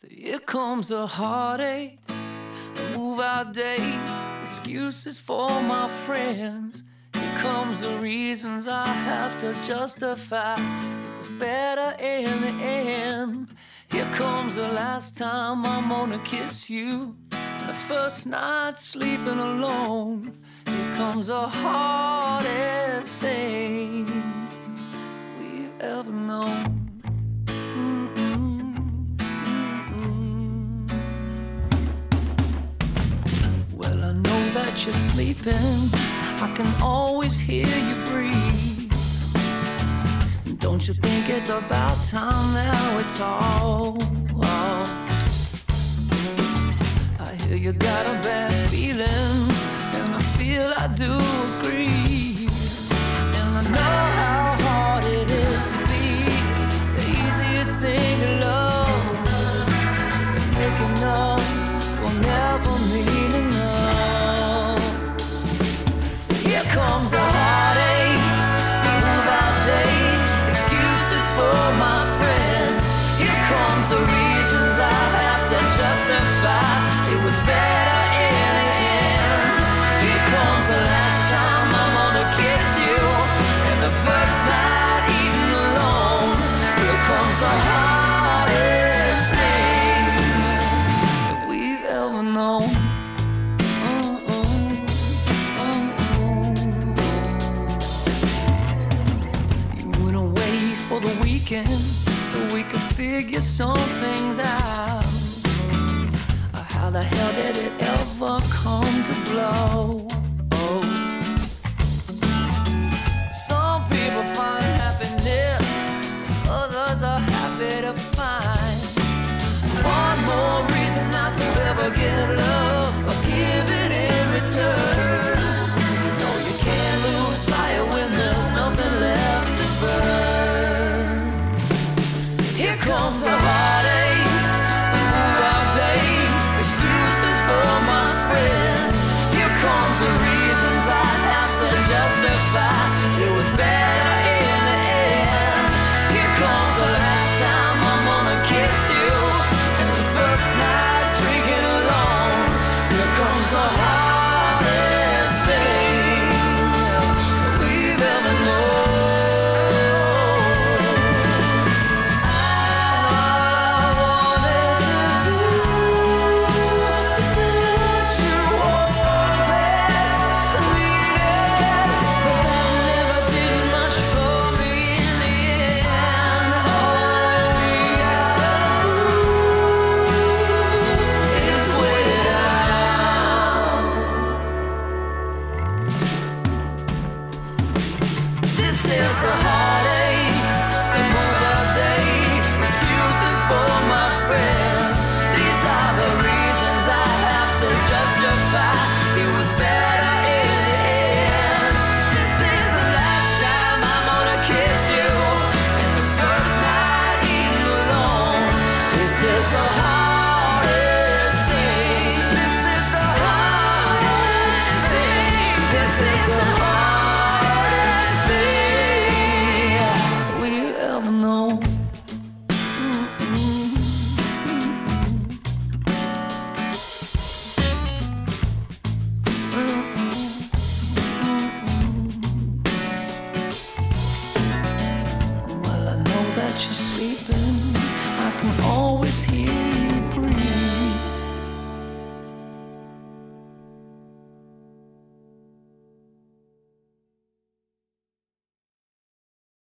Here comes a heartache, a move-out day, excuses for my friends. Here comes the reasons I have to justify. It was better in the end. Here comes the last time I'm gonna kiss you, the first night sleeping alone. Here comes the hardest thing we've ever known. Well, I know that you're sleeping, I can always hear you breathe. Don't you think it's about time now it's all I hear you got a bad feeling, and I feel I do agree. And I know how hard it is to be the easiest thing to love, and making up will never mean enough. So here comes a heartache, the move-out day, excuses for my friends. Here comes the reasons I have to justify. It was better in the end. Here comes the last time I'm gonna kiss you, and the first night eating alone. Here comes the hardest thing that we've ever known. You went away for the weekend so we could figure some things out. How the hell did it ever come to blows? Some people find happiness, others are happy to find one more reason not to ever get love or give it in return. No, you can't lose fire when there's nothing left to burn. Here comes the heartache, the move-out day, excuses for my friends. Here comes the reasons I have to justify. It was better in the end. Here comes the last time I'm gonna kiss you, and the first night drinking alone. Here comes the hardest thing we've ever known. This is the heartache, the move-out day, excuses for my friends. These are the reasons I have to justify. It was better in the end. This is the last time I'm gonna kiss you, and the first night eating alone. This is the heartache.